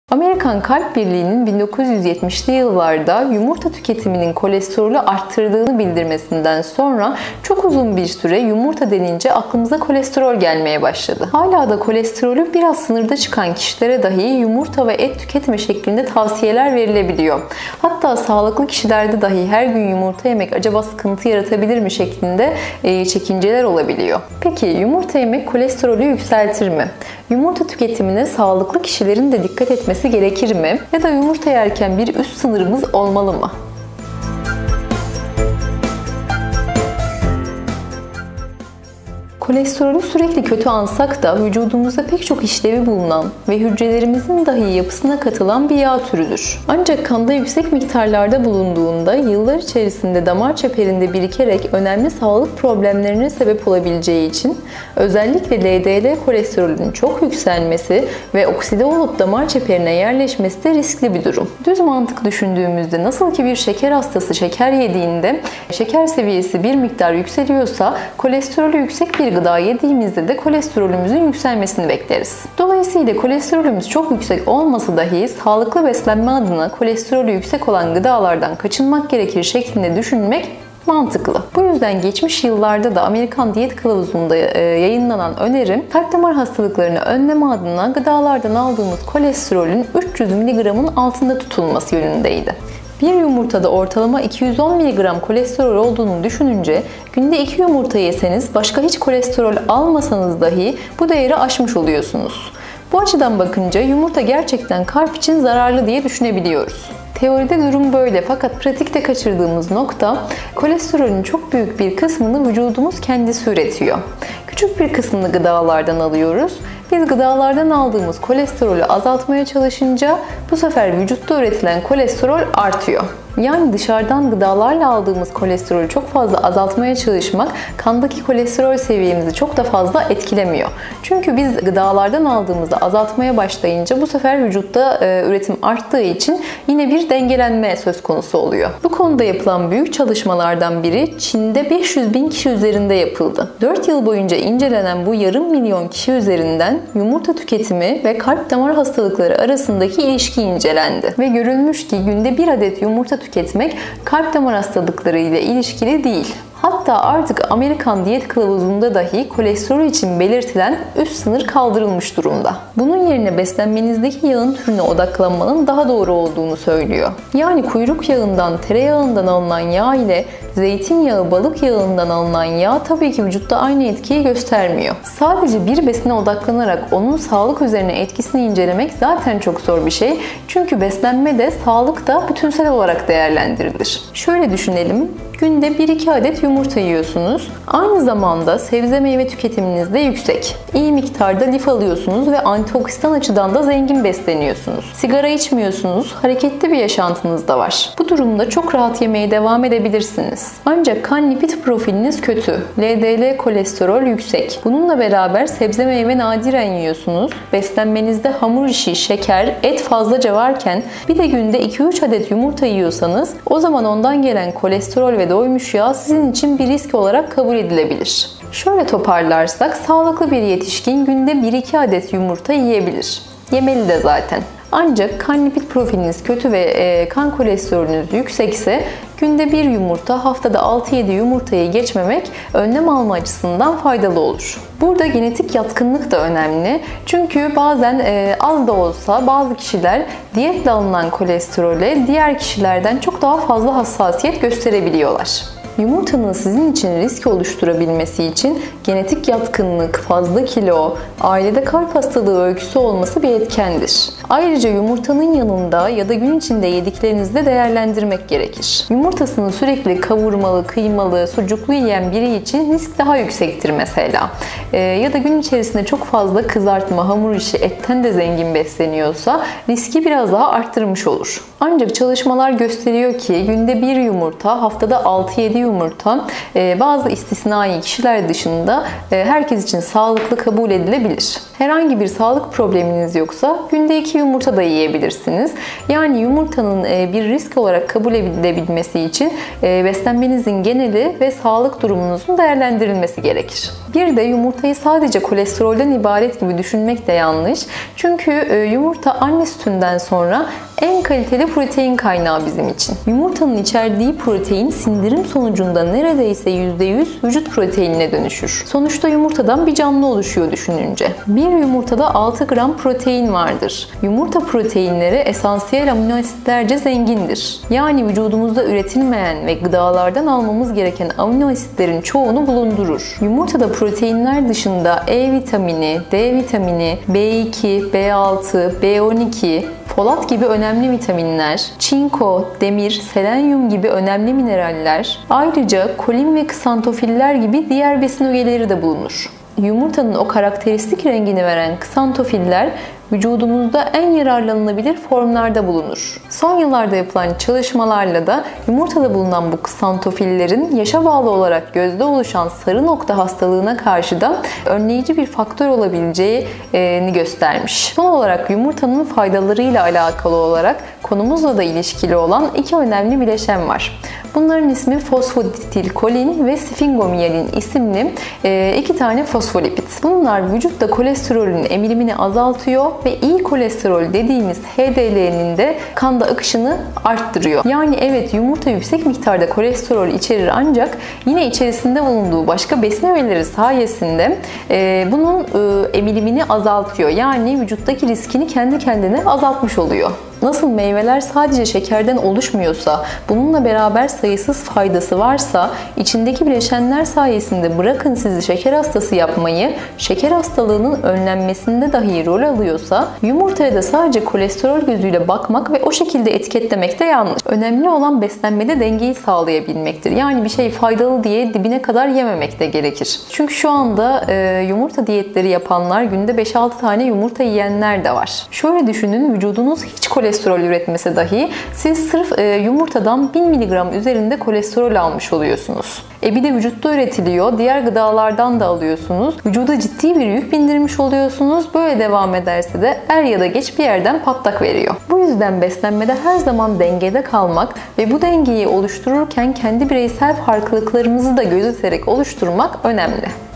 Amerikan Kalp Birliği'nin 1970'li yıllarda yumurta tüketiminin kolesterolü arttırdığını bildirmesinden sonra çok uzun bir süre yumurta denince aklımıza kolesterol gelmeye başladı. Hala da kolesterolü biraz sınırda çıkan kişilere dahi yumurta ve et tüketme şeklinde tavsiyeler verilebiliyor. Hatta sağlıklı kişilerde dahi her gün yumurta yemek acaba sıkıntı yaratabilir mi şeklinde çekinceler olabiliyor. Peki yumurta yemek kolesterolü yükseltir mi? Yumurta tüketimine sağlıklı kişilerin de dikkat etmesi gerekir mi? Ya da yumurta yerken bir üst sınırımız olmalı mı? Kolesterolü sürekli kötü ansak da vücudumuzda pek çok işlevi bulunan ve hücrelerimizin dahi yapısına katılan bir yağ türüdür. Ancak kanda yüksek miktarlarda bulunduğunda yıllar içerisinde damar çeperinde birikerek önemli sağlık problemlerine sebep olabileceği için özellikle LDL kolesterolün çok yükselmesi ve okside olup damar çeperine yerleşmesi de riskli bir durum. Düz mantık düşündüğümüzde nasıl ki bir şeker hastası şeker yediğinde şeker seviyesi bir miktar yükseliyorsa kolesterolü yüksek bir gıda yediğimizde de kolesterolümüzün yükselmesini bekleriz. Dolayısıyla kolesterolümüz çok yüksek olmasa dahi sağlıklı beslenme adına kolesterolü yüksek olan gıdalardan kaçınmak gerekir şeklinde düşünmek mantıklı. Bu yüzden geçmiş yıllarda da Amerikan Diyet Kılavuzu'nda yayınlanan önerim kalp damar hastalıklarını önleme adına gıdalardan aldığımız kolesterolün 300 mg'ın altında tutulması yönündeydi. Bir yumurtada ortalama 210 mg kolesterol olduğunu düşününce günde 2 yumurta yeseniz başka hiç kolesterol almasanız dahi bu değeri aşmış oluyorsunuz. Bu açıdan bakınca yumurta gerçekten kalp için zararlı diye düşünebiliyoruz. Teoride durum böyle fakat pratikte kaçırdığımız nokta kolesterolün çok büyük bir kısmını vücudumuz kendisi üretiyor. Küçük bir kısmını gıdalardan alıyoruz. Biz gıdalardan aldığımız kolesterolü azaltmaya çalışınca bu sefer vücutta üretilen kolesterol artıyor. Yani dışarıdan gıdalarla aldığımız kolesterolü çok fazla azaltmaya çalışmak kandaki kolesterol seviyemizi çok da fazla etkilemiyor. Çünkü biz gıdalardan aldığımızda azaltmaya başlayınca bu sefer vücutta üretim arttığı için yine bir dengelenme söz konusu oluyor. Bu konuda yapılan büyük çalışmalardan biri Çin'de 500.000 kişi üzerinde yapıldı. 4 yıl boyunca incelenen bu yarım milyon kişi üzerinden yumurta tüketimi ve kalp damar hastalıkları arasındaki ilişki incelendi. Ve görülmüş ki günde 1 adet yumurta tüketmek kalp damar hastalıkları ile ilişkili değil. Hatta artık Amerikan Diyet Kılavuzu'nda dahi kolesterol için belirtilen üst sınır kaldırılmış durumda. Bunun yerine beslenmenizdeki yağın türüne odaklanmanın daha doğru olduğunu söylüyor. Yani kuyruk yağından, tereyağından alınan yağ ile zeytinyağı, balık yağından alınan yağ tabii ki vücutta aynı etkiyi göstermiyor. Sadece bir besine odaklanarak onun sağlık üzerine etkisini incelemek zaten çok zor bir şey. Çünkü beslenme de sağlık da bütünsel olarak değerlendirilir. Şöyle düşünelim. Günde 1-2 adet yumurta yiyorsunuz. Aynı zamanda sebze meyve tüketiminiz de yüksek. İyi miktarda lif alıyorsunuz ve antioksidan açıdan da zengin besleniyorsunuz. Sigara içmiyorsunuz, hareketli bir yaşantınız da var. Bu durumda çok rahat yemeye devam edebilirsiniz. Ancak kan lipid profiliniz kötü. LDL kolesterol yüksek. Bununla beraber sebze meyve nadiren yiyorsunuz. Beslenmenizde hamur işi, şeker, et fazlaca varken bir de günde 2-3 adet yumurta yiyorsanız o zaman ondan gelen kolesterol ve doymuş yağ sizin için bir risk olarak kabul edilebilir. Şöyle toparlarsak sağlıklı bir yetişkin günde 1-2 adet yumurta yiyebilir. Yemeli de zaten. Ancak kan lipid profiliniz kötü ve kan kolesterolünüz yüksekse günde 1 yumurta, haftada 6-7 yumurtayı geçmemek önlem alma açısından faydalı olur. Burada genetik yatkınlık da önemli. Çünkü bazen az da olsa bazı kişiler diyetle alınan kolesterole diğer kişilerden çok daha fazla hassasiyet gösterebiliyorlar. Yumurtanın sizin için risk oluşturabilmesi için genetik yatkınlık, fazla kilo, ailede kalp hastalığı öyküsü olması bir etkendir. Ayrıca yumurtanın yanında ya da gün içinde yediklerinizde değerlendirmek gerekir. Yumurtasını sürekli kavurmalı, kıymalı, sucuklu yiyen biri için risk daha yüksektir mesela. Ya da gün içerisinde çok fazla kızartma, hamur işi, etten de zengin besleniyorsa riski biraz daha arttırmış olur. Ancak çalışmalar gösteriyor ki günde 1 yumurta, haftada 6-7 yumurta yumurta bazı istisnai kişiler dışında herkes için sağlıklı kabul edilebilir. Herhangi bir sağlık probleminiz yoksa günde 2 yumurta da yiyebilirsiniz. Yani yumurtanın bir risk olarak kabul edilebilmesi için beslenmenizin geneli ve sağlık durumunuzun değerlendirilmesi gerekir. Bir de yumurtayı sadece kolesterolden ibaret gibi düşünmek de yanlış. Çünkü yumurta anne sütünden sonra en kaliteli protein kaynağı bizim için. Yumurtanın içerdiği protein sindirim sonucunda neredeyse %100 vücut proteinine dönüşür. Sonuçta yumurtadan bir canlı oluşuyor düşününce. Bir yumurtada 6 gram protein vardır. Yumurta proteinleri esansiyel amino asitlerce zengindir. Yani vücudumuzda üretilmeyen ve gıdalardan almamız gereken amino asitlerin çoğunu bulundurur. Yumurtada proteinler dışında E vitamini, D vitamini, B2, B6, B12, folat gibi önemli vitaminler, çinko, demir, selenyum gibi önemli mineraller, ayrıca kolin ve ksantofiller gibi diğer besin ögeleri de bulunur. Yumurtanın o karakteristik rengini veren ksantofiller vücudumuzda en yararlanılabilir formlarda bulunur. Son yıllarda yapılan çalışmalarla da yumurtada bulunan bu ksantofillerin yaşa bağlı olarak gözde oluşan sarı nokta hastalığına karşı da önleyici bir faktör olabileceğini göstermiş. Son olarak yumurtanın faydalarıyla alakalı olarak konumuzla da ilişkili olan 2 önemli bileşen var. Bunların ismi fosfoditilkolin ve sfingomiyelin isimli 2 tane fosfolipid. Bunlar vücutta kolesterolün emilimini azaltıyor ve iyi kolesterol dediğimiz HDL'nin de kanda akışını arttırıyor. Yani evet, yumurta yüksek miktarda kolesterol içerir ancak yine içerisinde bulunduğu başka besin öğeleri sayesinde bunun emilimini azaltıyor. Yani vücuttaki riskini kendi kendine azaltmış oluyor. Nasıl meyveler sadece şekerden oluşmuyorsa, bununla beraber sayısız faydası varsa, içindeki bileşenler sayesinde bırakın sizi şeker hastası yapmayı, şeker hastalığının önlenmesinde dahi rol alıyorsa, yumurtaya da sadece kolesterol gözüyle bakmak ve o şekilde etiketlemek de yanlış. Önemli olan beslenmede dengeyi sağlayabilmektir. Yani bir şey faydalı diye dibine kadar yememek de gerekir. Çünkü şu anda yumurta diyetleri yapanlar, günde 5-6 tane yumurta yiyenler de var. Şöyle düşünün, vücudunuz hiç kolesterol üretmese dahi siz sırf yumurtadan 1000 mg üzerinde kolesterol almış oluyorsunuz. Bir de vücutta üretiliyor, diğer gıdalardan da alıyorsunuz. Vücuda ciddi bir yük bindirmiş oluyorsunuz. Böyle devam ederse de er ya da geç bir yerden patlak veriyor. Bu yüzden beslenmede her zaman dengede kalmak ve bu dengeyi oluştururken kendi bireysel farklılıklarımızı da gözeterek oluşturmak önemli.